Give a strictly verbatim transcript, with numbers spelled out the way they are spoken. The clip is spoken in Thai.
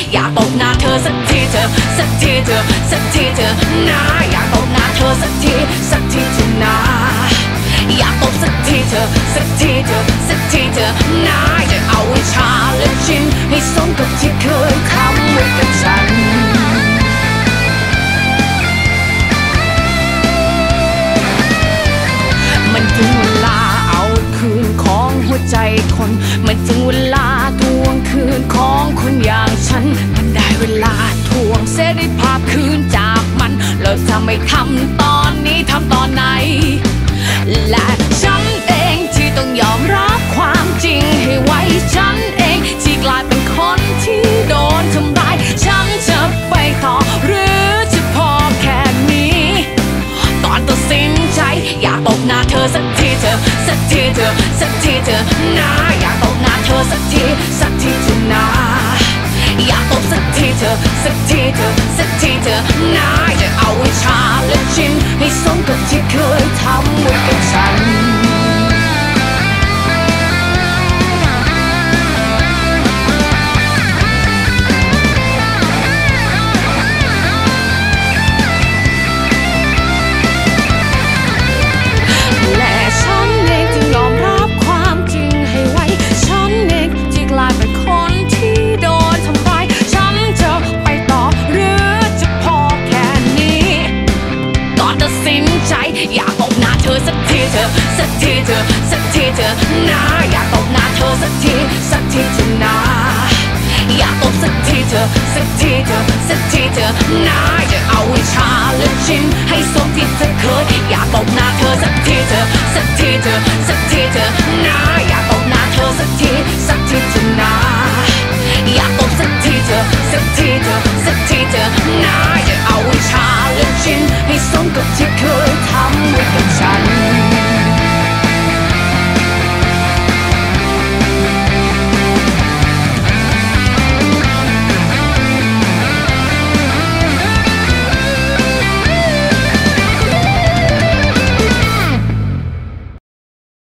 อยากตบหน้าเธอสักทีเธอสักทีเธอสักทีเธอนะอยากตบหน้าเธอสักทีสักทีเธอนะอยากตบสักทีเธอสักทีเธอสักทีเธอนะจะเอาวิชาและชินให้สมกับที่เคยทำไว้กับฉันมันถึงเวลาเอาคืนของหัวใจคนมันถึงเวลาทวงคืนของคนอย่างฉันมันได้เวลาทวงเสรีภาพคืนจากมันเลิกจะไม่ทำตอนนี้ทำตอนไหนและฉันเองที่ต้องยอมรับความจริงให้ไว้ฉันเองที่กลายเป็นคนที่โดนทำร้ายฉันจะไปต่อหรือจะพอแค่นี้ตอนตัดสินใจอยากตบหน้าเธอสักทีเธอสักทีเธอสักทีเธอนะอยากตบหน้าเธอสักทีสักทีเธอนะอยากตบสักทีเธอสักทีเธอสักทีเธอนะจะเอาวิชาและชินให้สมกับที่เคยทำไว้กับฉันและฉันเองจึงยอมรับความจริงให้ไว้ฉันเองที่กลายเป็นคนที่โดนทำร้ายฉันจะไปต่อหรือจะพอแค่นี้ก่อนตัดสินใจอยากตบหน้าเธอสักทีเธอสักทีเธอสักทีเธอนะอยากตบหน้าเธอสักทีสักทีเธอนะอยากตบสักทีเธอสักทีเธอสักทีเธอนะจะเอาวิชาและชินให้สมที่เธอเคยอยากตบหน้าเธอสักทีเธอสักทีเธอสักทีเธอนะอยาก